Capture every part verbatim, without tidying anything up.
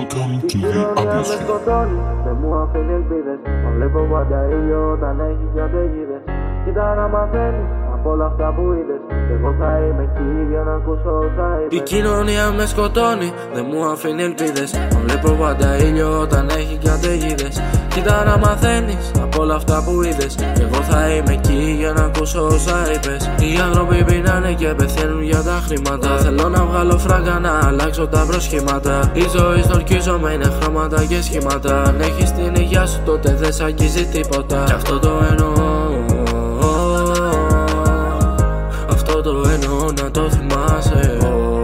Welcome to the Abio show. Δεν μου αφήνει ελπίδες. Τον βλέπω πάντα ήλιο όταν έχει καταιγίδες. Κοίτα να μαθαίνεις από όλα αυτά που είδες. Εγώ θα είμαι εκεί για να ακούσω όσα είπες. Η κοινωνία με σκοτώνει, δεν μου αφήνει ελπίδες. Τον βλέπω πάντα ήλιο όταν έχει καταιγίδες. Κοίτα να μαθαίνεις από όλα αυτά που είδες. Εγώ θα είμαι εκεί για να ακούσω όσα είπες. Οι άνθρωποι πεινάνε και πεθαίνουν για τα χρήματα. Θέλω να βγάλω φράγκα να αλλάξω τα προσχήματα. Η ζωή στορκίζομαι είναι χρώματα και σχήματα. Αν έχεις την υγεία σου τότε δεν σ' αγγίζει τίποτα. Κι αυτό το εννοώ, αυτό το εννοώ να το θυμάσαι.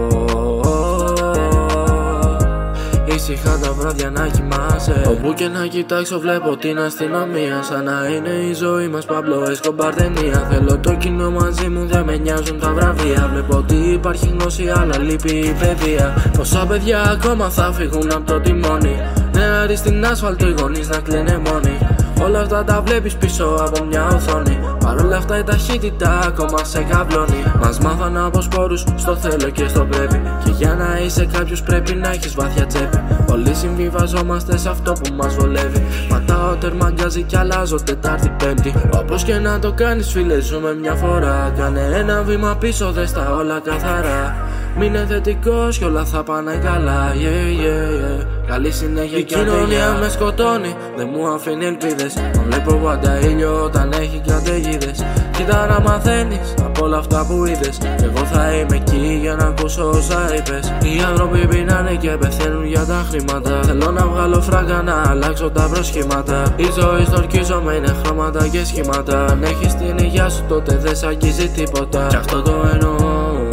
Ήσυχα τα βράδια να κοιμάσαι. Όπου και να κοιτάξω βλέπω την αστυνομία. Σαν να είναι η ζωή μας Παμπλο Εσκομπάρ ταινία. Θέλω το κοινό μαζί μου, δεν με νοιάζουν τα βραβεία. Βλέπω ότι υπάρχει γνώση αλλά λείπει η παιδεία. Πόσα παιδιά ακόμα θα φύγουν από το τιμόνι. Νεαροί στην άσφαλτο, οι γονείς να κλαίνε μόνοι. Όλα αυτά τα βλέπεις πίσω από μια οθόνη. Παρ' όλα αυτά η ταχύτητα ακόμα σε καβλώνει. Μας μάθανε από σπόρους στο θέλω και στο πρέπει. Και για να είσαι κάποιος πρέπει να έχεις βάθια τσέπη. Όλοι συμβιβαζόμαστε σε αυτό που μας βολεύει. Πατάω τέρμα γκάζι κι αλλάζω Τετάρτη Πέμπτη. Όπως και να το κάνεις φίλε ζούμε μια φορά. Κάνε ένα βήμα πίσω δες τα όλα καθαρά. Μείνε θετικός κι όλα θα πάνε καλά. Yeah, yeah, yeah. Καλή συνέχεια. Η κοινωνία με σκοτώνει, δεν μου αφήνει ελπίδες. Τον βλέπω πάντα ήλιο όταν έχει καταιγίδες. Κοίτα να μαθαίνεις από όλα αυτά που είδες. Εγώ θα είμαι εκεί για να ακούσω όσα είπες. Οι άνθρωποι πεινάνε και πεθαίνουν για τα χρήματα. Θέλω να βγάλω φράγκα να αλλάξω τα προσχήματα. Η ζωή στορκίζομαι είναι χρώματα και σχήματα. Αν έχεις την υγεία σου τότε δεν σ' αγγίζει τίποτα. Κι αυτό το εννοώ,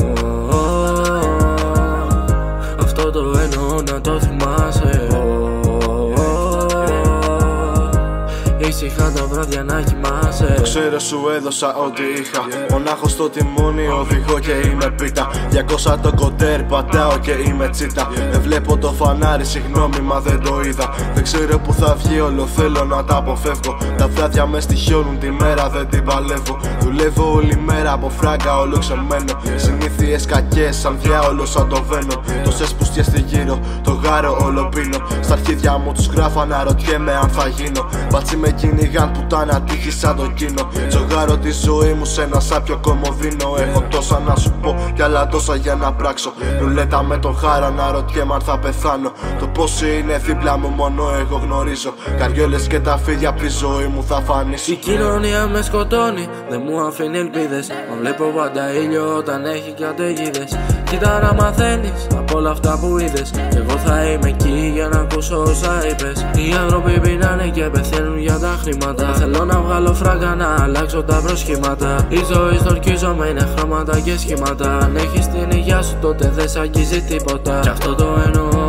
αυτό το εννοώ να το θυμάσαι. Ήσυχα τα βράδια να κοιμάσαι. Το ξέρω σου έδωσα ό,τι είχα. Μονάχος στο τιμόνι οδηγώ και είμαι πίτα. διακόσια το κοντέρ πατάω και είμαι τσίτα. Δεν βλέπω το φανάρι, συγγνώμη μα δεν το είδα. Δεν ξέρω που θα βγει, όλο θέλω να τα αποφεύγω. Τα βράδια με στοιχιώνουν, τη μέρα δεν την παλεύω. Δουλεύω όλη μέρα από φράγκα όλο ξεμένο. Συνήθειες κακές σαν διάολος σαν το βαίνω. Τόσες πουστιές στη γύρω, το γάρο όλο πίνω. Στα αρχίδια μου τους γράφω αναρωτιέμαι αν θα γίνω. Μπατσι με κυνηγάν πουτάνα τύχη σαν το κίνο. Τζογάρω τη ζωή μου σε ένα σάπιο κομμωδίνο. Έχω τόσα να σου πω κι άλλα τόσα για να πράξω. Ρουλέτα με τον χάρα να ρωτιέμαι αν θα πεθάνω. Το πώς είναι δίπλα μου μόνο εγώ γνωρίζω. Καριόλες και τα φίδια απ' τη ζωή μου θα φανίσω. Η κοινωνία με σκοτώνει, δεν μου αφήνει ελπίδες. Τον βλέπω πάντα ήλιο όταν έχει καταιγίδες. Κοίτα να μαθαίνεις από όλα αυτά που είδες. Εγώ θα είμαι εκεί για να ακούσω όσα είπες. Οι άνθρωποι πεινάνε και πεθαίνουν για τα χρήματα. Θέλω να βγάλω φράγκα να αλλάξω τα προσχήματα. Η ζωή στορκίζομαι είναι χρώματα και σχήματα. Αν έχεις την υγεία σου τότε δεν σ' αγγίζει τίποτα. Κι αυτό το εννοώ,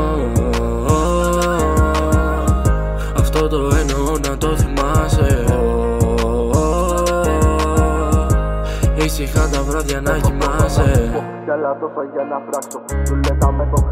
αυτό το εννοώ να το θυμάσαι. Ήσυχα τα βράδια να κοιμάσαι. Κι άλλα τόσα για να πράξω. Ρουλέτα με τον